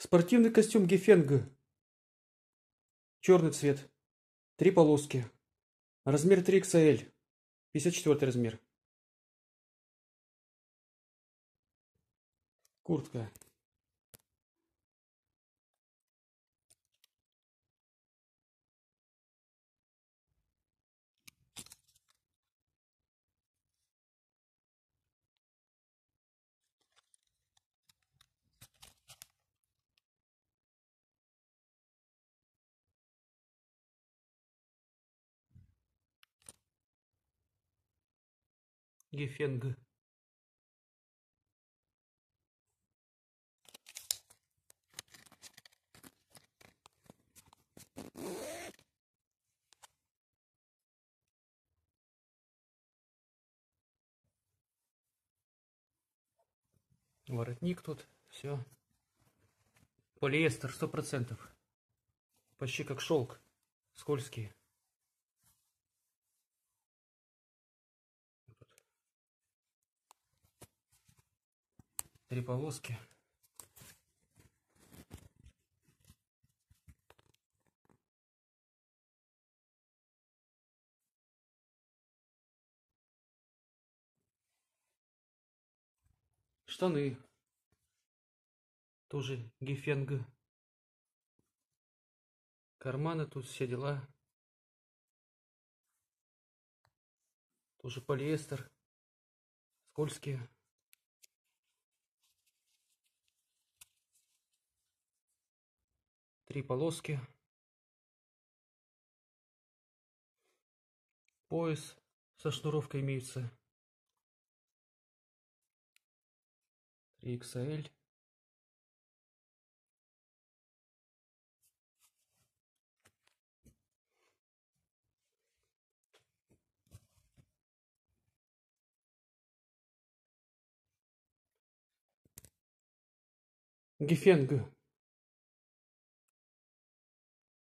Спортивный костюм Гефенг. Черный цвет. 3 полоски. Размер 3XL. 54 размер. Куртка. Гефенг. Воротник тут. Все. Полиэстер 100%. Почти как шелк. Скользкий. 3 полоски. Штаны. Тоже Гефенг. Карманы тут, все дела. Тоже полиэстер. Скользкие. Три полоски. Пояс со шнуровкой имеется. 3XL. Гефенг.